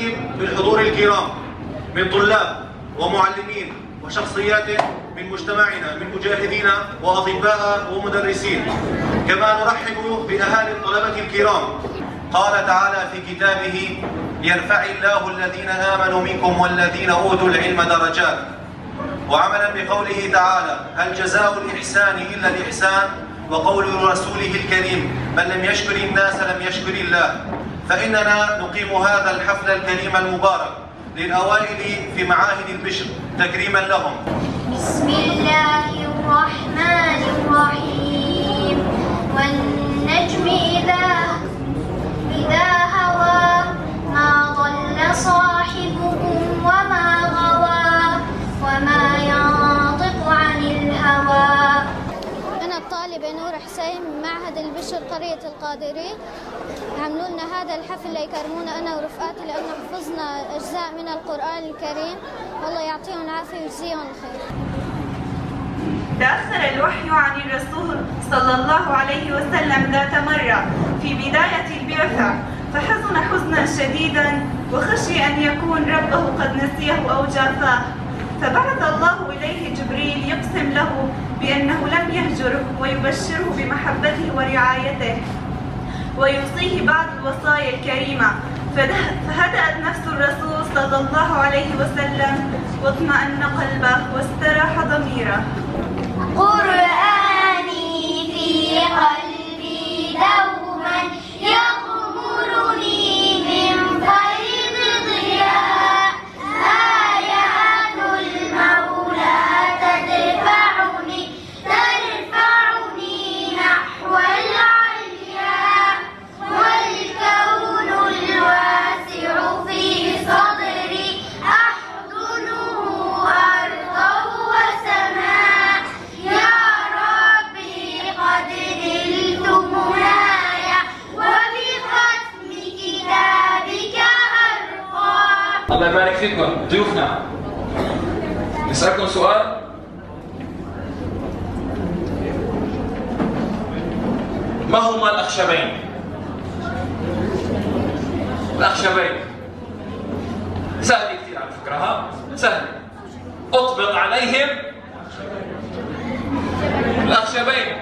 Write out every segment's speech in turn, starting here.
نستعين بالحضور الكرام من طلاب ومعلمين وشخصيات من مجتمعنا من مجاهدين وأطباء ومدرسين، كما نرحب بأهالي الطلبة الكرام. قال تعالى في كتابه: يرفع الله الذين آمنوا منكم والذين أوتوا العلم درجات. وعملا بقوله تعالى: هل جزاء الإحسان إلا الإحسان، وقول رسوله الكريم: من لم يشكر الناس لم يشكر الله. فإننا نقيم هذا الحفل الكريم المبارك للأوائل في معاهد البشر تكريما لهم. بسم الله الرحمن الرحيم. والنجم إذا هوى ما ضل صاحبكم وما غوى وما ينطق عن الهوى. أنا الطالبة نور حسين من معهد البشر قرية القادري. عملوا لنا هذا الحفل ليكرمونا أنا ورفقاتي لأنه حفظنا أجزاء من القرآن الكريم. والله يعطيهم العافية ويجزيهم الخير. تأخر الوحي عن الرسول صلى الله عليه وسلم ذات مرة في بداية البعثة، فحزن حزنا شديدا وخشي أن يكون ربه قد نسيه أو جافاه، فبعث الله إليه جبريل يقسم له بأنه لم يهجره ويبشره بمحبته ورعايته ويوصيه بعض الوصايا الكريمة. فهدأت نفس الرسول صلى الله عليه وسلم واطمأن قلبه واستراح ضميره. قرآني في قلبي دوما يغمرني من فيض ضياء، آيات المولى تدفعني نحو العليا، والكون الواسع في صدري أحضنه أرضا وسماء. يا ربي قد نلت منايا وبختم كتابك أرقى. الله يبارك فيكم ضيوفنا. نسألكم سؤال. ما هما الأخشبين؟ الأخشبين سهل كثير على فكرة، ها؟ سهل. أطبق عليهم الأخشبين.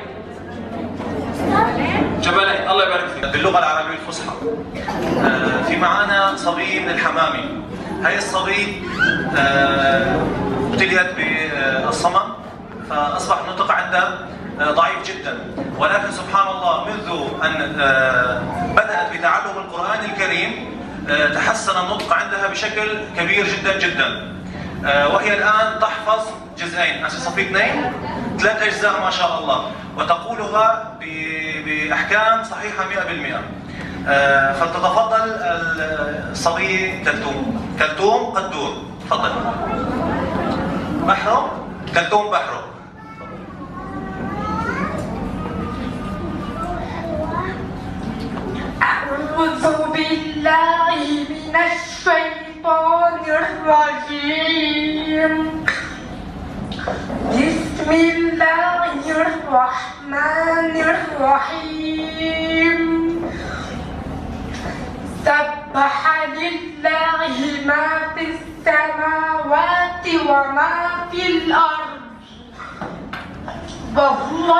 جبلين. الله يبارك فيك. باللغة العربية الفصحى. في معانا صبي من الحمامي. هاي الصبي ابتليت بالصمم، فأصبح النطق عنده ضعيف جدا، ولكن سبحان الله منذ أن بدأت بتعلم القرآن الكريم تحسن النطق عندها بشكل كبير جدا جدا، وهي الآن تحفظ جزئين، صفي 2 3 أجزاء ما شاء الله، وتقولها بأحكام صحيحة 100%. فلتتفضل الصبي كلثوم قدور. تفضل. بحره كلثوم بحره. أعوذ بالله من الشيطان الرجيم. بسم الله الرحمن الرحيم. سبح لله ما في السماوات وما في الأرض وهو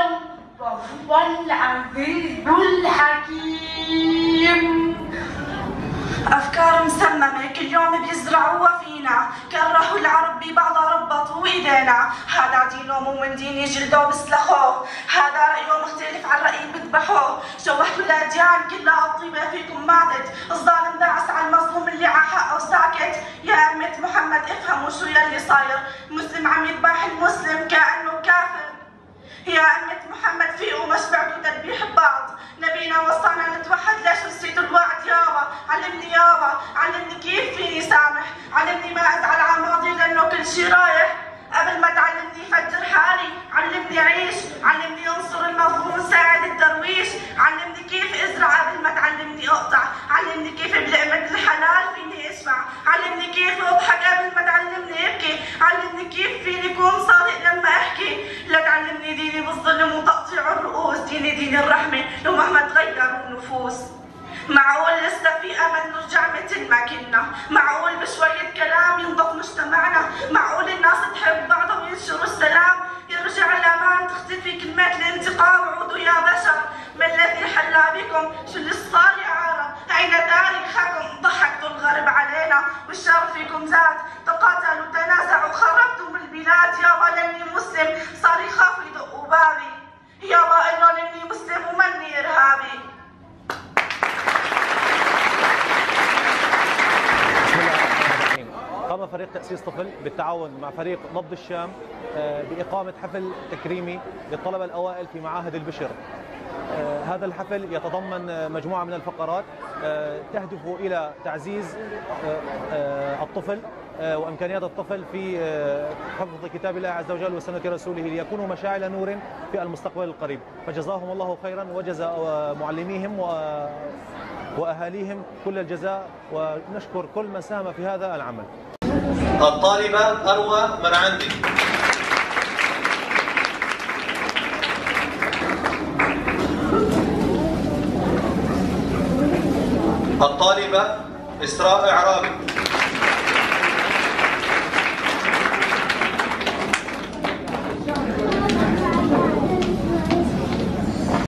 العزيز الحكيم. أفكار مسممة كل يوم بيزرعوها فينا، كرهوا العرب ببعضها ربطوا إيدينا. هذا دينهم ومن ديني جلدوا بسلخوه، هذا رأيه مختلف عن رأيي بذبحوه. شوهتوا الأديان كلها الطيبة فيكم ماتت، الظالم داعس على المظلوم اللي على حقه ساكت. يا أمة محمد افهموا شو يلي صاير، مسلم عم يذبح المسلم كأنه كافر. يا أمة محمد فيقوا ما شبعتوا تذبيح بعض، نبينا وصانا نتوحد. ليش نسيتوا الوعد يابا؟ علمني يابا، علمني كيف فيني سامح، علمني ما ازعل على ماضي لانه كل شي رايح. قبل ما تعلمني فجر حالي، علمني عيش، علمني انصر المظلوم ساعد الدرويش، علمني كيف ازرع قبل ما تعلمني اقطع، علمني كيف بلقمة الحلال فيني اشبع، علمني كيف اضحك قبل ما تعلمني ابكي، علمني كيف فيني كون صادق لما احكي. لا تعلمني ديني بالظلم وتقطيع الرؤوس، دين الرحمة لو مهما تغيروا النفوس. معقول لسه في امل نرجع مثل مثل ما كنا. معقول بشوية كلام ينضف مجتمعنا؟ معقول الناس تحب بعضها وينشروا السلام؟ يرجع الأمان تختفي كلمات الانتقام. عودوا يا بشر، ما الذي حل بكم؟ شو اللي صار يا عرب؟ أين تاريخكم؟ ضحكتوا الغرب علينا والشر فيكم زاد. تقاتلوا تنازعوا خربتم البلاد. يابا لاني مسلم صار يخاف يدقوا بابي. يابا انه لاني مسلم ومني ارهابي. قام فريق تأسيس طفل بالتعاون مع فريق نبض الشام بإقامة حفل تكريمي للطلبة الأوائل في معاهد البشر. هذا الحفل يتضمن مجموعة من الفقرات تهدف إلى تعزيز الطفل وإمكانيات الطفل في حفظ كتاب الله عز وجل وسنة رسوله ليكونوا مشاعل نور في المستقبل القريب. فجزاهم الله خيرا وجزاء معلميهم وأهاليهم كل الجزاء، ونشكر كل من ساهم في هذا العمل. الطالبة أروى مرعندي. الطالبة إسراء إعرابي.